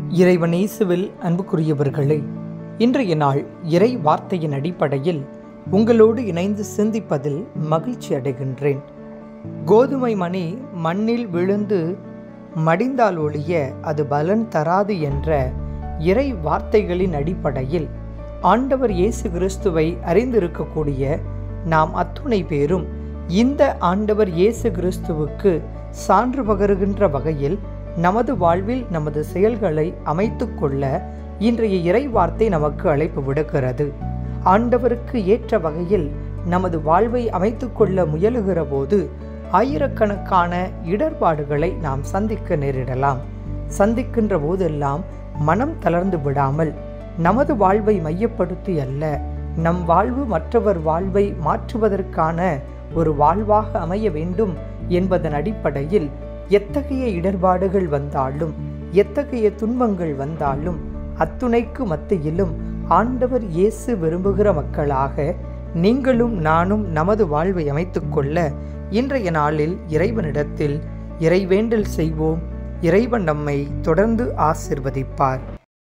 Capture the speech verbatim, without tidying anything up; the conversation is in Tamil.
இறைவன் இயேசுவில் அன்புக்குரியவர்களே, இன்றைய நாள் இறை வார்த்தையின் அடிப்படையில் உங்களோடு இணைந்து சிந்திப்பதில் மகிழ்ச்சி அடைகின்றேன். கோதுமை மணி மண்ணில் விழுந்து மடிந்தால் ஒழிய அது பலன் தராது என்ற இறை வார்த்தைகளின் அடிப்படையில் ஆண்டவர் இயேசு கிறிஸ்துவை அறிந்திருக்கக்கூடிய நாம் அத்துணை பேரும் இந்த ஆண்டவர் இயேசு கிறிஸ்துவுக்கு சான்று பகருகின்ற வகையில் நமது வாழ்வில் நமது செயல்களை அமைத்து கொள்ள இன்றைய இறை வார்த்தை நமக்கு அழைப்பு விடுக்கிறது. ஆண்டவருக்கு ஏற்ற வகையில் நமது வாழ்வை அமைத்து கொள்ள முயலுகிற போது ஆயிரக்கணக்கான இடர்பாடுகளை நாம் சந்திக்க நேரிடலாம். சந்திக்கின்ற போதெல்லாம் மனம் தளர்ந்து விடாமல் நமது வாழ்வை மையப்படுத்தி அல்ல, நம் வாழ்வு மற்றவர் வாழ்வை மாற்றுவதற்கான ஒரு வாழ்வாக அமைய வேண்டும் என்பதன் அடிப்படையில் எத்தகைய இடர்பாடுகள் வந்தாலும் எத்தகைய துன்பங்கள் வந்தாலும் அத்துணைக்கு மத்தியிலும் ஆண்டவர் இயேசு விரும்புகிற மக்களாக நீங்களும் நானும் நமது வாழ்வை அமைத்துக் கொள்ள இன்றைய நாளில் இறைவனிடத்தில் இறைவேண்டல் செய்வோம். இறைவன் நம்மை தொடர்ந்து ஆசிர்வதிப்பார்.